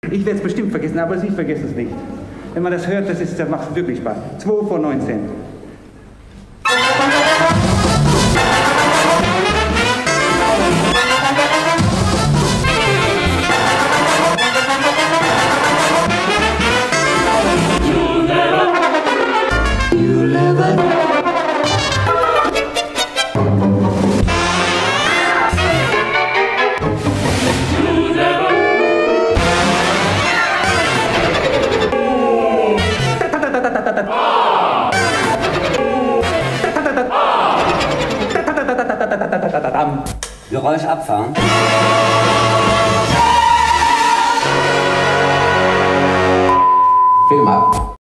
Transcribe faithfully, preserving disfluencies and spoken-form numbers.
Ich werde es bestimmt vergessen, aber Sie vergessen es nicht. Wenn man das hört, das, ist, das macht wirklich Spaß. zwei von neunzehn. Geräusch abfahren. Film ab.